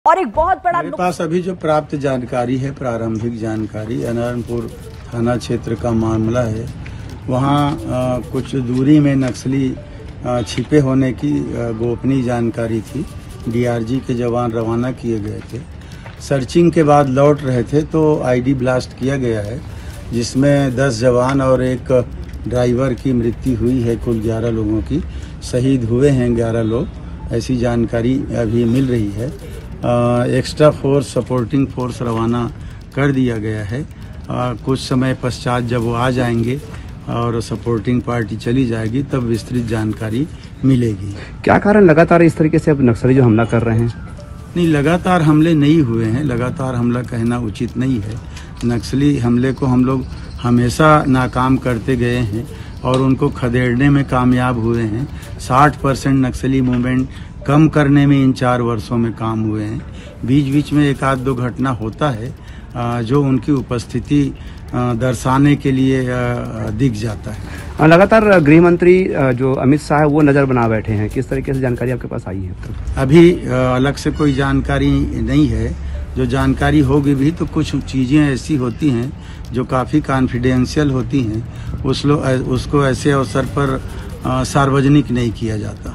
और एक बहुत बड़ा मेरे पास अभी जो प्राप्त जानकारी है, प्रारंभिक जानकारी, अनंतपुर थाना क्षेत्र का मामला है। वहाँ कुछ दूरी में नक्सली छिपे होने की गोपनीय जानकारी थी। डीआरजी के जवान रवाना किए गए थे। सर्चिंग के बाद लौट रहे थे तो आईडी ब्लास्ट किया गया है, जिसमें 10 जवान और एक ड्राइवर की मृत्यु हुई है। कुल 11 लोगों की शहीद हुए हैं 11 लोग, ऐसी जानकारी अभी मिल रही है। एक्स्ट्रा फोर्स, सपोर्टिंग फोर्स रवाना कर दिया गया है। कुछ समय पश्चात जब वो आ जाएंगे और सपोर्टिंग पार्टी चली जाएगी तब विस्तृत जानकारी मिलेगी। क्या कारण लगातार इस तरीके से अब नक्सली जो हमला कर रहे हैं? नहीं, लगातार हमले नहीं हुए हैं। लगातार हमला कहना उचित नहीं है। नक्सली हमले को हम लोग हमेशा नाकाम करते गए हैं और उनको खदेड़ने में कामयाब हुए हैं। 60% नक्सली मूवमेंट कम करने में इन 4 वर्षों में काम हुए हैं। बीच बीच में एक आध दो घटना होता है जो उनकी उपस्थिति दर्शाने के लिए दिख जाता है। लगातार गृह मंत्री जो अमित शाह है वो नज़र बना बैठे हैं, किस तरीके से जानकारी आपके पास आई है? अभी अलग से कोई जानकारी नहीं है। जो जानकारी होगी भी तो कुछ चीज़ें ऐसी होती हैं जो काफ़ी कॉन्फिडेंशियल होती हैं, उसको ऐसे अवसर पर सार्वजनिक नहीं किया जाता।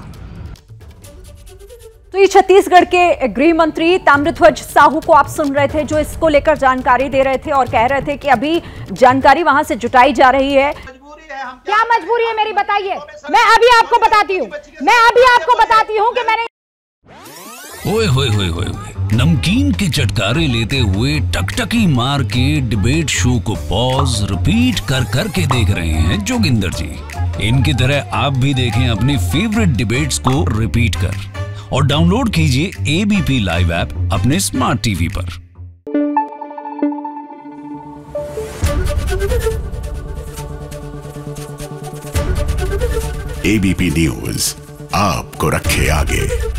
तो ये छत्तीसगढ़ के गृह मंत्री ताम्रध्वज साहू को आप सुन रहे थे, जो इसको लेकर जानकारी दे रहे थे और कह रहे थे कि अभी जानकारी वहां से जुटाई जा रही है। क्या मजबूरी है मेरी, बताइए। मैं अभी आपको बताती हूँ कि मैंने ओए होए होए होए नमकीन के चटकारे लेते हुए टकटकी मार के डिबेट शो को पॉज रिपीट कर करके देख रहे हैं जोगिंदर जी। इनकी तरह आप भी देखें अपनी फेवरेट डिबेट्स को रिपीट कर और डाउनलोड कीजिए एबीपी लाइव ऐप अपने स्मार्ट टीवी पर। एबीपी न्यूज आपको रखे आगे।